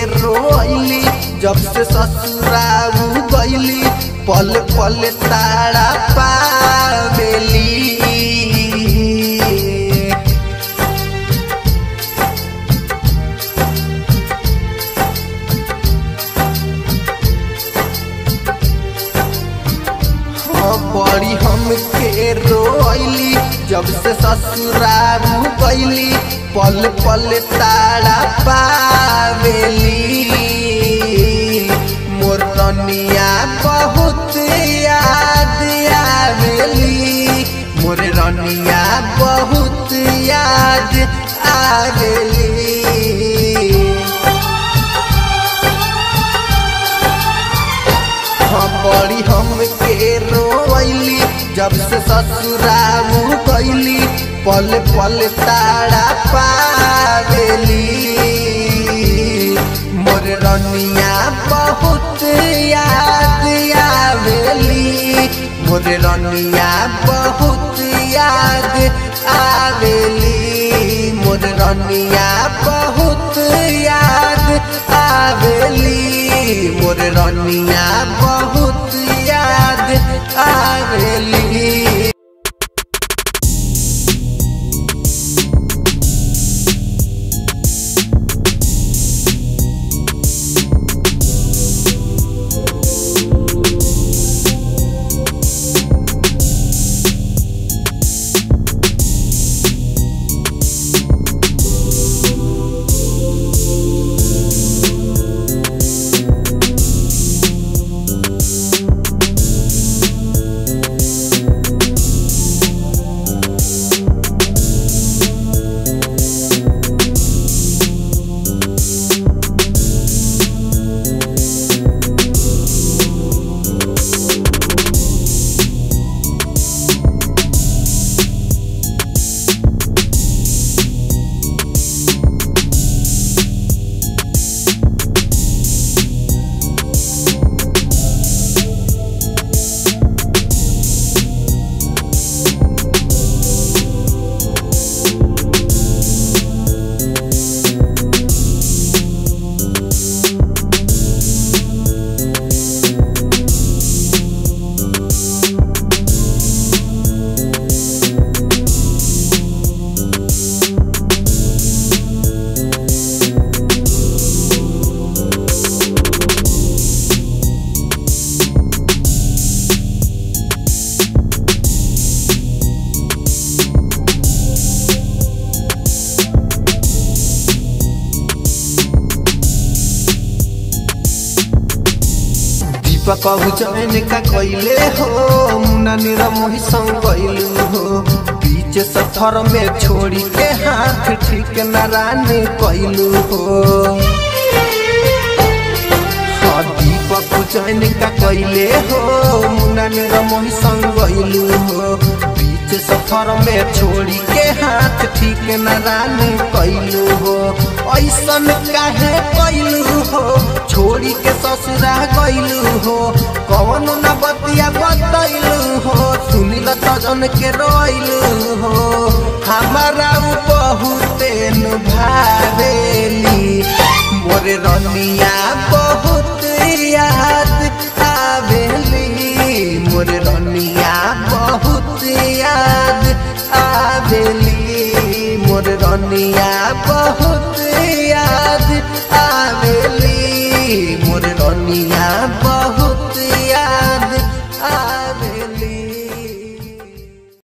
रोइली जब से ससुरारू गइली पल पल ताड़ा पावेली। बड़ी हमके रोइली जब से ससुरारू गइली पल पल ताड़ा पावेली। मोर रनिया बहुत याद आवेली, मोर रनिया बहुत याद आवेली। बड़ी हमके रोइली जब से ससुरारू गइली पल पल ताड़ा पावेली। मोर रनिया बहुत याद आवेली, मोर रनिया बहुत याद आवेली, मोर रनिया बहुत याद आवेली, मोर रनिया बहुत याद आवेली। पहुँचन का कैले हो मुन्ना नीरा मोही संग गइलू हो। बीच सफर में छोड़ी के हाथ ठीक नारानी कैलू हो। दीपक चैन का कैले हो मुन्ना नीरा मोही संग गइलू हो। बीच सफर में छोड़ी के हाथ ठीक नारानी कैलू हो। ऐसन काहे कैलू हो छोड़ी के ससुरा गइलू हो। कौन न बतिया बतैलू हो सुनिल सजन के रोइलू हो। हमारा बहुते भावेली मोर रनिया बहुत याद आवेली, मोर रनिया बहुत याद आवेली, मोर रनिया